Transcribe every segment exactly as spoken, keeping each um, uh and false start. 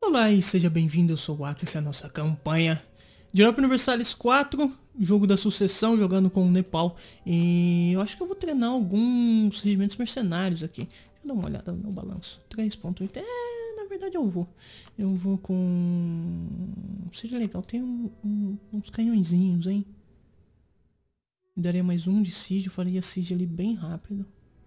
Olá e seja bem-vindo, eu sou o Aki, essa é a nossa campanha de Europa Universalis quatro, jogo da sucessão, jogando com o Nepal. E eu acho que eu vou treinar alguns regimentos mercenários aqui. Deixa eu dar uma olhada no meu balanço. três ponto oito, é, na verdade eu vou. Eu vou com... Seria legal, tem um, um, uns canhõezinhos, hein? Me daria mais um de siege, eu faria siege ali bem rápido.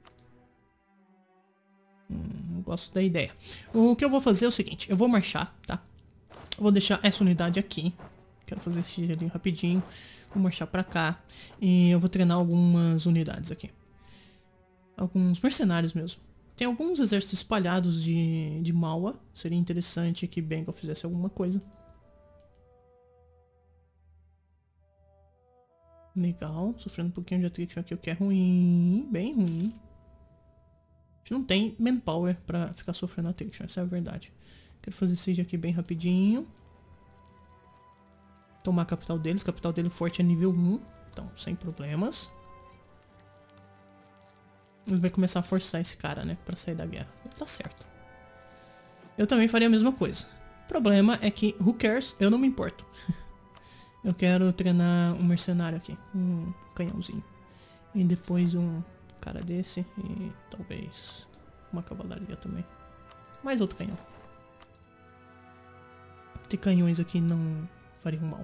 Hum, gosto da ideia. O que eu vou fazer é o seguinte, eu vou marchar, tá? Eu vou deixar essa unidade aqui. Quero fazer esse ali rapidinho. Vou marchar pra cá. E eu vou treinar algumas unidades aqui. Alguns mercenários mesmo. Tem alguns exércitos espalhados de, de Malwa. Seria interessante que Bengal fizesse alguma coisa. Legal. Sofrendo um pouquinho de attrition aqui, o que é ruim. Bem ruim. A gente não tem manpower pra ficar sofrendo attrition, essa é a verdade. Quero fazer siege aqui bem rapidinho. Tomar a capital deles. A capital dele forte é nível um. Então, sem problemas. Ele vai começar a forçar esse cara, né? Pra sair da guerra. Tá certo. Eu também faria a mesma coisa. O problema é que, who cares? Eu não me importo. Eu quero treinar um mercenário aqui. Um canhãozinho. E depois um cara desse. E talvez uma cavalaria também. Mais outro canhão. Ter canhões aqui não fariam mal.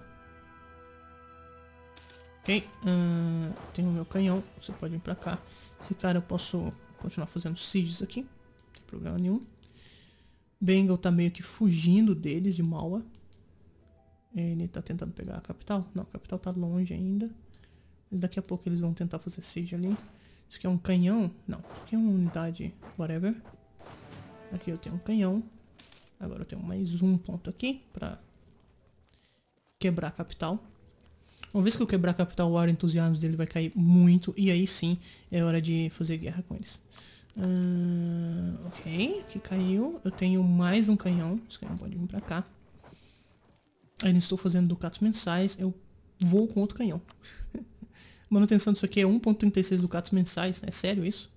Ok. Uh, tenho o meu canhão. Você pode vir pra cá. Esse cara eu posso continuar fazendo sieges aqui. Não tem problema nenhum. Bengal tá meio que fugindo deles de Malwa. Ele tá tentando pegar a capital. Não, a capital tá longe ainda. Mas daqui a pouco eles vão tentar fazer siege ali. Isso aqui é um canhão. Não, isso aqui é uma unidade whatever. Aqui eu tenho um canhão. Agora eu tenho mais um ponto aqui pra quebrar a capital. Uma vez que eu quebrar a capital, o ar entusiasmo dele vai cair muito. E aí sim, é hora de fazer guerra com eles. Uh, ok, aqui caiu. Eu tenho mais um canhão. Esse canhão pode vir pra cá. Ainda estou fazendo ducatos mensais. Eu vou com outro canhão. Manutenção disso aqui é um ponto trinta e seis ducatos mensais. É sério isso?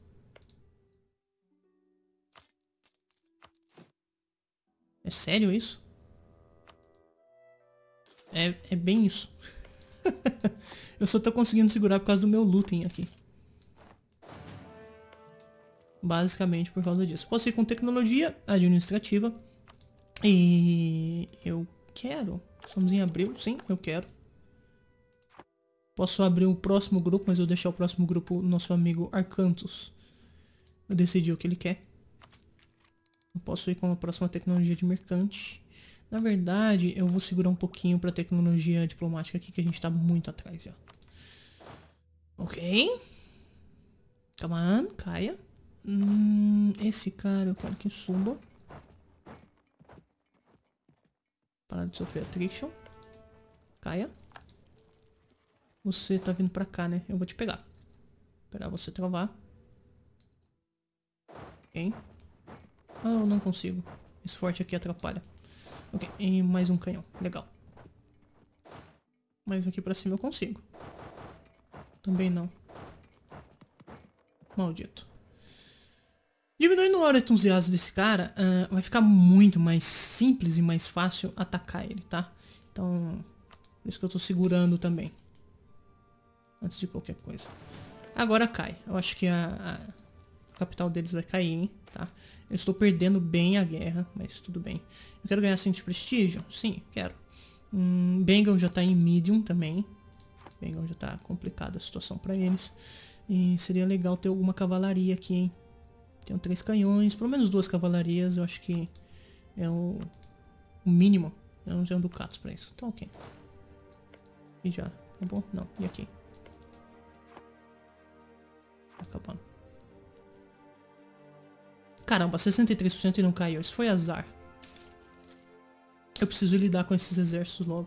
É sério isso? É, é bem isso. Eu só tô conseguindo segurar por causa do meu looting aqui. Basicamente por causa disso. Posso ir com tecnologia administrativa. E eu quero. Estamos em abril, sim, eu quero. Posso abrir o próximo grupo, mas eu vou deixar o próximo grupo nosso amigo Arcantus. Eu decidi o que ele quer. Eu posso ir com a próxima tecnologia de mercante. Na verdade, eu vou segurar um pouquinho pra tecnologia diplomática aqui, que a gente tá muito atrás já. Ok. Come on, caia. Hum, esse cara eu quero que suba. Para de sofrer attrition. Caia. Você tá vindo pra cá, né? Eu vou te pegar. Esperar você travar. Ok. Ah, eu não consigo. Esse forte aqui atrapalha. Ok, e mais um canhão. Legal. Mas aqui pra cima eu consigo. Também não. Maldito. Diminuindo o ar entusiasmo desse cara, uh, vai ficar muito mais simples e mais fácil atacar ele, tá? Então, por isso que eu tô segurando também. Antes de qualquer coisa. Agora cai. Eu acho que a, a capital deles vai cair, hein? Tá? Eu estou perdendo bem a guerra, mas tudo bem. Eu quero ganhar cinco de prestígio? Sim, quero. Hum, Bengal já tá em medium também. Bengal já tá complicada a situação pra eles. E seria legal ter alguma cavalaria aqui, hein? Tenho três canhões, pelo menos duas cavalarias, eu acho que é o, o mínimo. Eu não tenho ducatos pra isso. Então ok. E já acabou? Não, e aqui? Acabando. Caramba, sessenta e três por cento e não caiu. Isso foi azar. Eu preciso lidar com esses exércitos logo.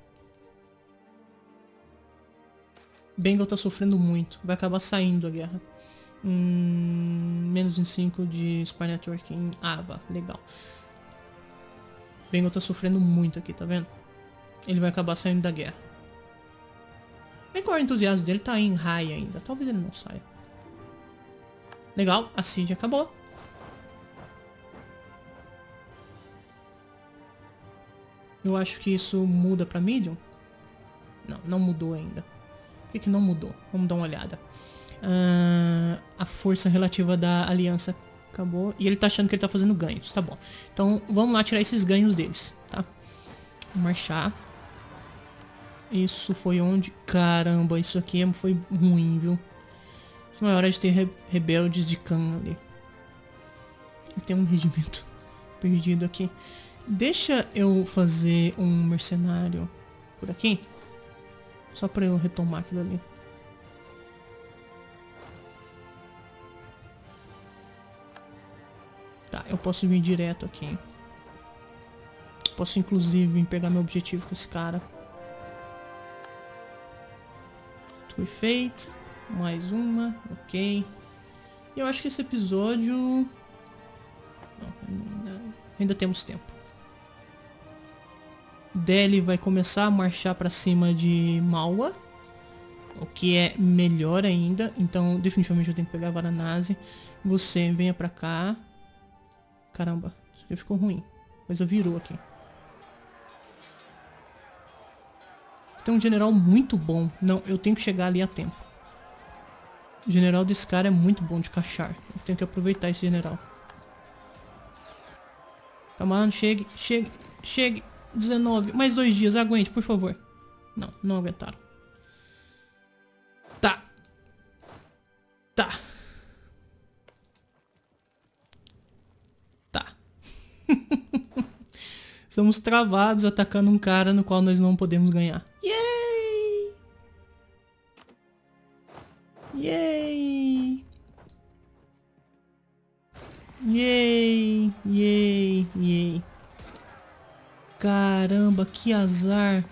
Bengal tá sofrendo muito. Vai acabar saindo a guerra. Hum, menos em cinco de Spy Network em Ava. Legal. Bengal tá sofrendo muito aqui, tá vendo? Ele vai acabar saindo da guerra. Bem que o entusiasmo dele tá em high ainda. Talvez ele não saia. Legal, a siege acabou. Eu acho que isso muda pra medium. Não, não mudou ainda. Por que que não mudou? Vamos dar uma olhada. Uh, a força relativa da aliança acabou. E ele tá achando que ele tá fazendo ganhos. Tá bom. Então vamos lá tirar esses ganhos deles, tá? Vamos marchar. Isso foi onde... Caramba, isso aqui foi ruim, viu? Não é hora de ter re rebeldes de Khan ali. Tem um regimento perdido aqui. Deixa eu fazer um mercenário por aqui. Só pra eu retomar aquilo ali. Tá, eu posso vir direto aqui. Posso inclusive vir pegar meu objetivo com esse cara. Foi feito. Mais uma, ok. E eu acho que esse episódio... Não, ainda, ainda temos tempo. Delhi vai começar a marchar pra cima de Malwa. O que é melhor ainda. Então definitivamente eu tenho que pegar Varanasi. Você venha pra cá. Caramba, isso aqui ficou ruim. A coisa virou aqui. Tem um general muito bom. Não, eu tenho que chegar ali a tempo. O general desse cara é muito bom de cachar. Eu tenho que aproveitar esse general. Calma, chegue, chegue, chegue. dezenove, mais dois dias, aguente, por favor. Não, não aguentaram. Tá. Tá. Tá. Estamos travados atacando um cara no qual nós não podemos ganhar. Yay! Yay! Yay! Yay! Yay! Caramba, que azar.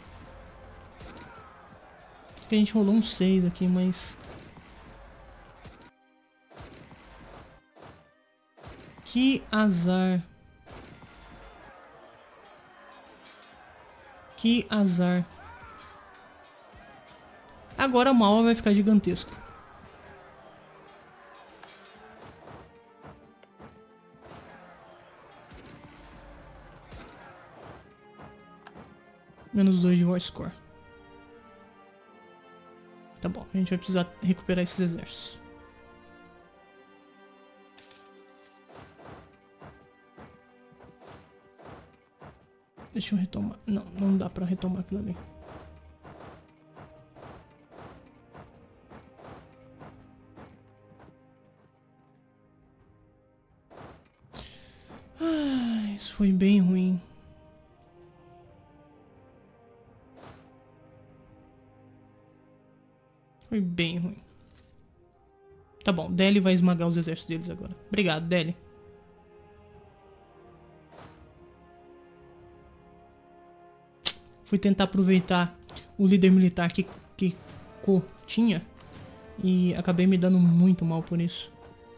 Acho que a gente rolou um seis aqui, mas... Que azar. Que azar. Agora a Malwa vai ficar gigantesco. Menos dois de War Score. Tá bom, a gente vai precisar recuperar esses exércitos. Deixa eu retomar. Não, não dá pra retomar aquilo ali. Ah, isso foi bem ruim. Foi bem ruim. Tá bom, Delhi vai esmagar os exércitos deles agora. Obrigado, Delhi. Fui tentar aproveitar o líder militar que, que Ko tinha. E acabei me dando muito mal por isso.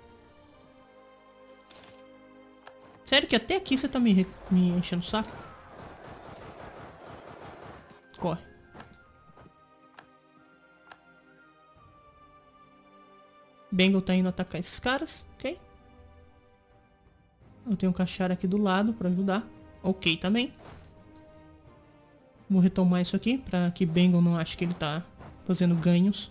Sério que até aqui você tá me, me enchendo o saco? Corre. Bengal tá indo atacar esses caras, ok? Eu tenho um Kashar aqui do lado pra ajudar. Ok também. Vou retomar isso aqui pra que Bengal não ache que ele tá fazendo ganhos.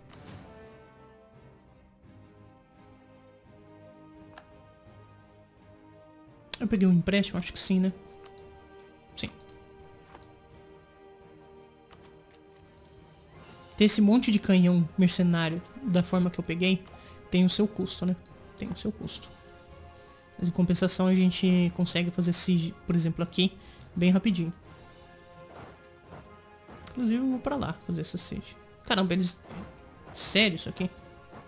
Eu peguei um empréstimo, acho que sim, né? Sim. Ter esse monte de canhão mercenário da forma que eu peguei tem o seu custo, né? Tem o seu custo. Mas em compensação a gente consegue fazer siege, por exemplo, aqui, bem rapidinho. Inclusive eu vou pra lá fazer essa siege. Caramba, eles... Sério isso aqui?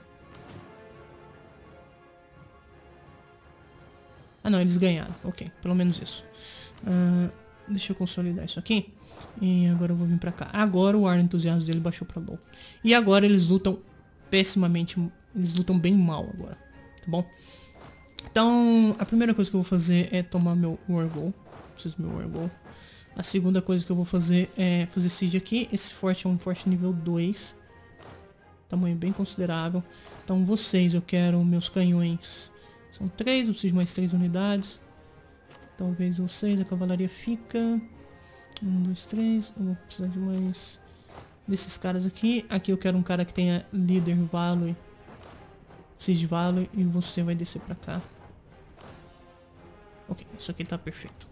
Ah não, eles ganharam. Ok, pelo menos isso. Uh, deixa eu consolidar isso aqui. E agora eu vou vir pra cá. Agora o ar entusiasmo dele baixou pra low. E agora eles lutam pessimamente. Eles lutam bem mal agora. Tá bom? Então, a primeira coisa que eu vou fazer é tomar meu War Goal. Preciso do meu War Goal. A segunda coisa que eu vou fazer é fazer siege aqui. Esse forte é um forte nível dois. Tamanho bem considerável. Então vocês, eu quero meus canhões. São três, eu preciso de mais três unidades. Talvez vocês, a cavalaria fica... Um, dois, três. Eu vou precisar de mais desses caras aqui. Aqui eu quero um cara que tenha líder Valor, Siege Valor, e você vai descer pra cá. Ok, isso aqui tá perfeito.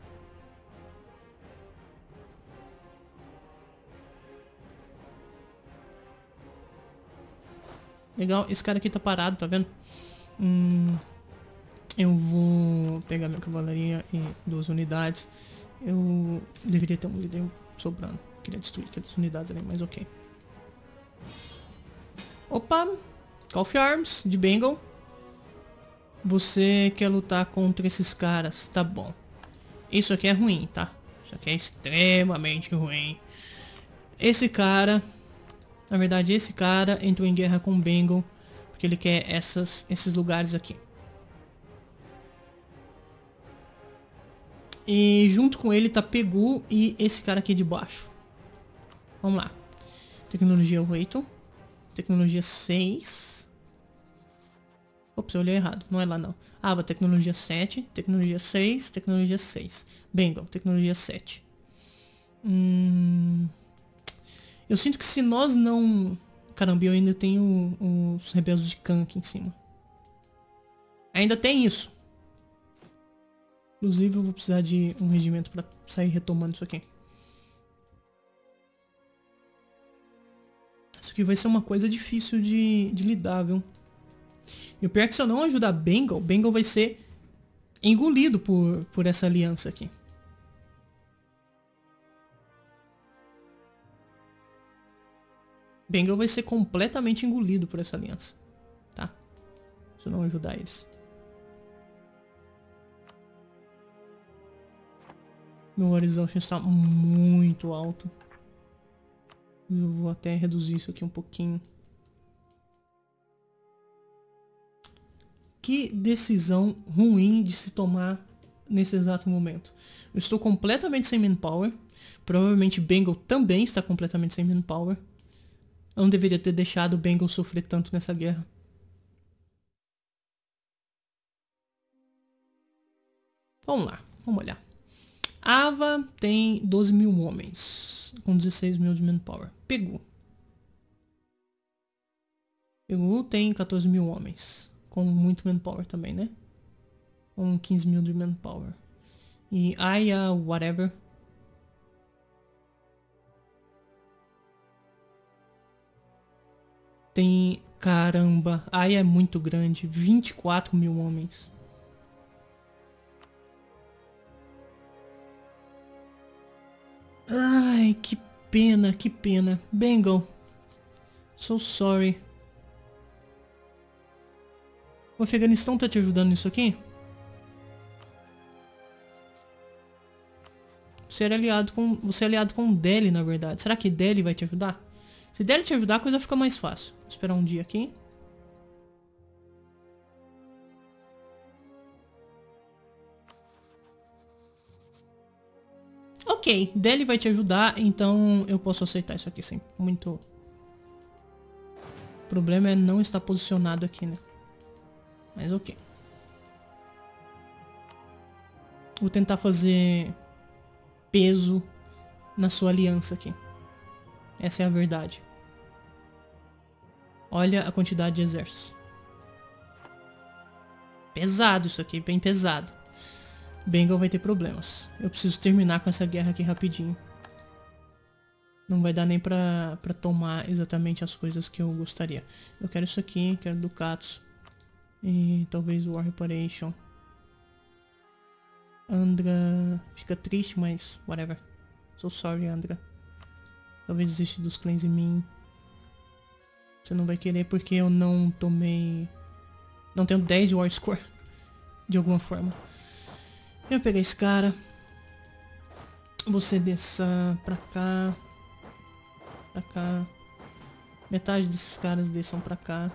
Legal, esse cara aqui tá parado, tá vendo? Hum, eu vou pegar minha cavalaria e duas unidades. Eu deveria ter um líder sobrando. Queria destruir aquelas unidades ali, mas ok. Opa! Call of Arms, de Bengal. Você quer lutar contra esses caras, tá bom. Isso aqui é ruim, tá? Isso aqui é extremamente ruim. Esse cara... Na verdade, esse cara entrou em guerra com o Bengal porque ele quer essas, esses lugares aqui. E junto com ele tá Pegu e esse cara aqui de baixo. Vamos lá. Tecnologia oito. Tecnologia seis. Ops, eu olhei errado. Não é lá não. Aba, tecnologia sete. Tecnologia seis. Tecnologia seis. Bengal, tecnologia sete. Hum... Eu sinto que se nós não... Caramba, eu ainda tenho os rebeldes de Khan aqui em cima. Ainda tem isso. Inclusive eu vou precisar de um regimento pra sair retomando isso aqui. Isso aqui vai ser uma coisa difícil de, de lidar, viu? E o pior é que se eu não ajudar Bengal, Bengal vai ser engolido por, por essa aliança aqui. Bengal vai ser completamente engolido por essa aliança, tá? Se eu não ajudar eles. Meu horizonte está muito alto. Eu vou até reduzir isso aqui um pouquinho. Que decisão ruim de se tomar nesse exato momento. Eu estou completamente sem manpower. Provavelmente Bengal também está completamente sem manpower. Eu não deveria ter deixado o Bengal sofrer tanto nessa guerra. Vamos lá, vamos olhar. Ava tem doze mil homens, com dezesseis mil de manpower. Pegu. Pegu tem quatorze mil homens, com muito manpower também, né? Com quinze mil de manpower. E Aya, whatever... Tem... Caramba, Aya é muito grande. vinte e quatro mil homens. Ai, que pena, que pena. Bengal. So sorry. O Afeganistão tá te ajudando nisso aqui? Você é aliado com... Você é aliado com Delhi, na verdade. Será que Delhi vai te ajudar? Se Delhi te ajudar, a coisa fica mais fácil. Vou esperar um dia aqui. Ok, Delhi vai te ajudar, então eu posso aceitar isso aqui sem muito... O problema é não estar posicionado aqui, né? Mas ok. Vou tentar fazer peso na sua aliança aqui. Essa é a verdade. Olha a quantidade de exércitos. Pesado isso aqui, bem pesado. Bengal vai ter problemas. Eu preciso terminar com essa guerra aqui rapidinho. Não vai dar nem pra, pra tomar exatamente as coisas que eu gostaria. Eu quero isso aqui, quero ducatos. E talvez War Reparation. Andhra fica triste, mas whatever. So sorry, Andhra. Talvez desista dos clans em mim. Você não vai querer porque eu não tomei... Não tenho dez de War Score. De alguma forma. Eu vou pegar esse cara. Você desça pra cá. Pra cá. Metade desses caras desçam pra cá.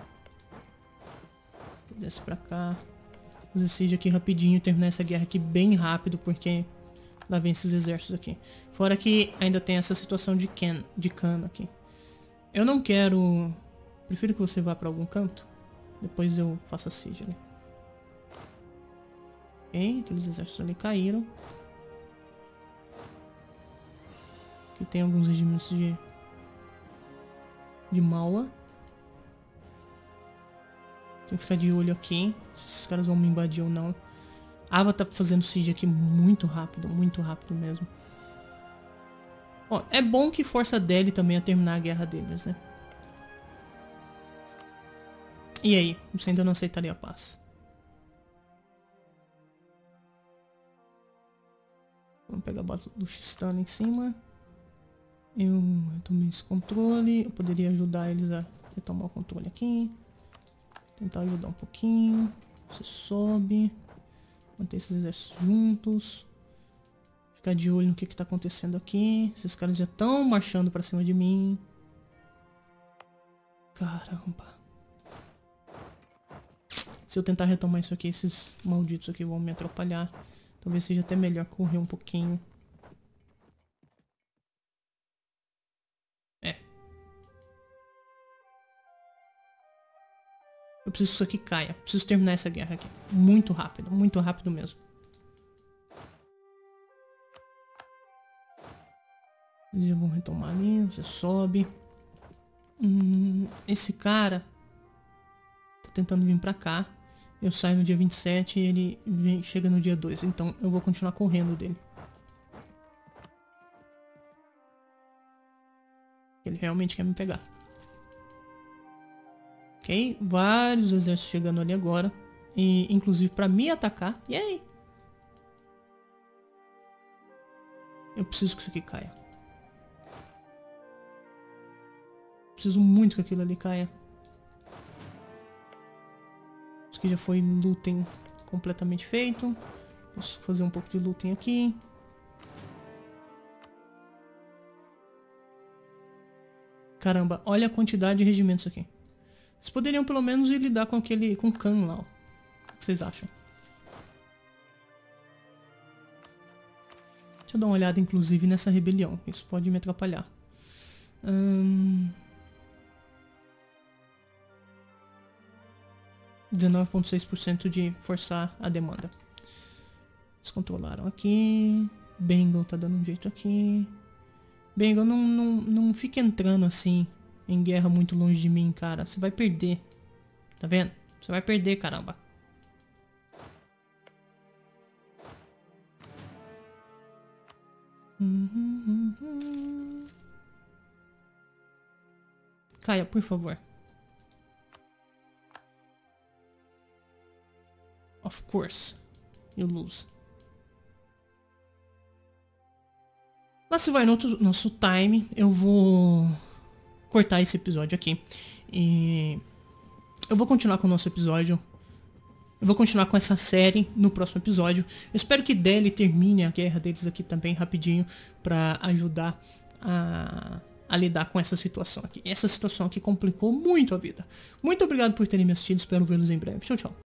Desce pra cá. Fazer siege aqui rapidinho e terminar essa guerra aqui bem rápido, porque lá vem esses exércitos aqui. Fora que ainda tem essa situação de Ken, de Khan aqui. Eu não quero... Prefiro que você vá pra algum canto. Depois eu faço a siege ali. Ok, aqueles exércitos ali caíram. Aqui tem alguns regimentos de... de Maua. Tem que ficar de olho aqui, se esses caras vão me invadir ou não. A Ava tá fazendo siege aqui muito rápido, muito rápido mesmo. Ó, é bom que força a Delhi também a terminar a guerra deles, né? E aí? Você ainda não aceitaria a paz? Vamos pegar a Baluchistan em cima. Eu, eu tomei esse controle. Eu poderia ajudar eles a retomar o controle aqui. Tentar ajudar um pouquinho. Você sobe. Manter esses exércitos juntos. Ficar de olho no que está acontecendo aqui. Esses caras já estão marchando para cima de mim. Caramba. Se eu tentar retomar isso aqui, esses malditos aqui vão me atrapalhar. Talvez seja até melhor correr um pouquinho. É. Eu preciso que isso aqui caia. Preciso terminar essa guerra aqui. Muito rápido. Muito rápido mesmo. Eles já vão retomar ali. Você sobe. Hum, esse cara tá tentando vir pra cá. Eu saio no dia vinte e sete e ele vem, chega no dia dois. Então eu vou continuar correndo dele. Ele realmente quer me pegar. Ok? Vários exércitos chegando ali agora. E inclusive pra me atacar. E aí? Eu preciso que isso aqui caia. Preciso muito que aquilo ali caia. Isso aqui já foi looting completamente feito. Posso fazer um pouco de looting aqui. Caramba, olha a quantidade de regimentos aqui. Vocês poderiam pelo menos ir lidar com aquele... com o Khan lá, ó. O que vocês acham? Deixa eu dar uma olhada inclusive nessa rebelião. Isso pode me atrapalhar. Hum... dezenove vírgula seis por cento de forçar a demanda. Eles controlaram aqui. Bengal tá dando um jeito aqui. Bengal, não, não, não fica entrando assim em guerra muito longe de mim, cara. Você vai perder. Tá vendo? Você vai perder, caramba. Caia, por favor. Of course, you lose. Lá se vai no outro, nosso time. Eu vou cortar esse episódio aqui. E eu vou continuar com o nosso episódio. Eu vou continuar com essa série no próximo episódio. Eu espero que Delhi termine a guerra deles aqui também rapidinho. Pra ajudar a, a lidar com essa situação aqui. Essa situação aqui complicou muito a vida. Muito obrigado por terem me assistido. Espero vê-los em breve. Tchau, tchau.